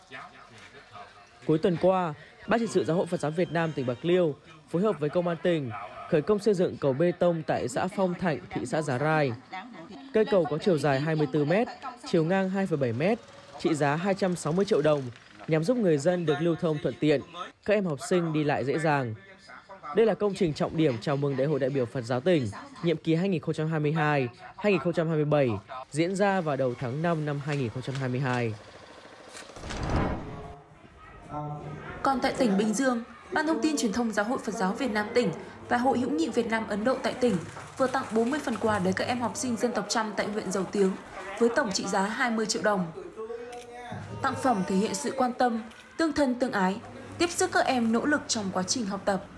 Cuối tuần qua, Ban trị sự Giáo hội Phật giáo Việt Nam tỉnh Bạc Liêu phối hợp với Công an tỉnh khởi công xây dựng cầu bê tông tại xã Phong Thạnh, thị xã Giá Rai. Cây cầu có chiều dài 24 m, chiều ngang 2,7 m, trị giá 260 triệu đồng nhằm giúp người dân được lưu thông thuận tiện, các em học sinh đi lại dễ dàng. Đây là công trình trọng điểm chào mừng Đại hội đại biểu Phật giáo tỉnh nhiệm kỳ 2022-2027 diễn ra vào đầu tháng 5 năm 2022. Còn tại tỉnh Bình Dương, Ban Thông tin Truyền thông Giáo hội Phật giáo Việt Nam tỉnh và Hội hữu nghị Việt Nam Ấn Độ tại tỉnh vừa tặng 40 phần quà đến các em học sinh dân tộc Chăm tại huyện Dầu Tiếng với tổng trị giá 20 triệu đồng. Tặng phẩm thể hiện sự quan tâm, tương thân tương ái, tiếp sức các em nỗ lực trong quá trình học tập.